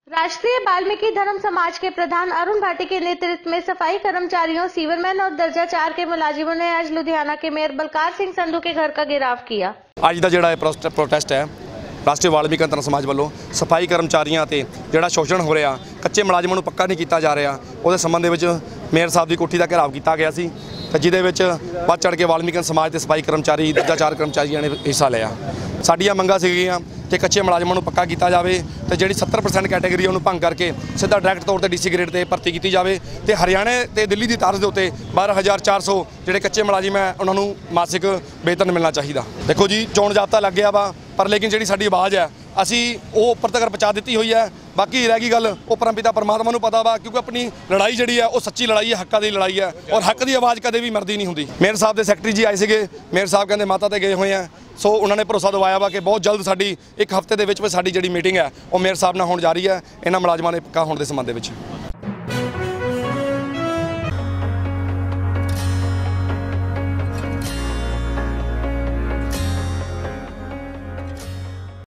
राष्ट्रीय वाल्मीकि धर्म समाज के प्रधान अरुण भाटी के नेतृत्व में सफाई कर्मचारियों, सीवरमैन और दर्जा 4 के मुलाजिमों ने आज लुधियाना के मेयर बलकार सिंह संधू के घर का घेराव किया। ਅੱਜ ਦਾ ਜਿਹੜਾ ਪ੍ਰੋਟੈਸਟ ਹੈ ਰਾਸ਼ਟਰੀ ਵਾਲਮੀਕੀ ਧਰਮ ਸਮਾਜ ਵੱਲੋਂ ਸਫਾਈ ਕਰਮਚਾਰੀਆਂ ਤੇ ਜਿਹੜਾ ਸ਼ੋਸ਼ਣ ਹੋ ਰਿਹਾ, ਕੱਚੇ ਮੁਲਾਜ਼ਮਾਂ ਨੂੰ ਪੱਕਾ ਨਹੀਂ ਕੀਤਾ ਜਾ ਰਿਹਾ, ਉਹਦੇ ਸੰਬੰਧ ਦੇ ਵਿੱਚ ਮੇਅਰ ਸਾਹਿਬ ਦੀ ਕੋਠੀ ਦਾ ਘੇਰਾਵ ਕੀਤਾ ਗਿਆ ਸੀ ਤੇ ਜਿਹਦੇ ਵਿੱਚ ਵੱਧ ਚੜ ਕੇ ਵਾਲਮੀਕੀ ਸਮਾਜ ਦੇ ਸਫਾਈ ਕਰਮਚਾਰੀ, ਦਰਜਾ 4 ਕਰਮਚਾਰੀਆਂ ਨੇ ਹਿੱਸਾ ਲਿਆ। ਸਾਡੀਆਂ ਮੰਗਾਂ ਸੀਗੀਆਂ ਕਿ ਕੱਚੇ ਮੁਲਾਜ਼ਮਾਂ ਨੂੰ ਪੱਕਾ ਕੀਤਾ ਜਾਵੇ ਤੇ ਜਿਹੜੀ 70% ਕੈਟਾਗਰੀ ਉਹਨੂੰ ਭੰਗ ਕਰਕੇ ਸਿੱਧਾ ਡਾਇਰੈਕਟ ਤੌਰ ਤੇ ਡੀਸੀ ਗ੍ਰੇਡ ਤੇ ਭਰਤੀ ਕੀਤੀ ਜਾਵੇ ਤੇ ਹਰਿਆਣੇ ਤੇ ਦਿੱਲੀ ਦੀ ਤਰਜ਼ ਦੇ ਉੱਤੇ 12400 ਜਿਹੜੇ ਕੱਚੇ ਮੁਲਾਜ਼ਮ ਹੈ ਉਹਨਾਂ ਨੂੰ ਮਾਸਿਕ वेतन मिलना चाहिए। देखो जी, चोण जाब्ता लग गया वा, पर लेकिन जी साडी आवाज़ है असी वो उपर तक पहुँचा दी हुई है। बाकी रह गई गल वो परमपिता परमात्मा को पता वा, क्योंकि अपनी लड़ाई जी है वो सच्ची लड़ाई है, हक्कां दी लड़ाई है और हक की आवाज़ कदे भी मरदी नहीं होंगी। मेयर साहब के सैकटरी जी आए थे, मेयर साहब कहते माता ते गए हुए हैं, सो उन्होंने भरोसा दवाया वा कि बहुत जल्द साडी एक हफ्ते के साडी जी मीटिंग है वो मेयर साहब नाल होण जा रही है, इन्हां मुलाजमां दे पक्का होण दे संबंध विच।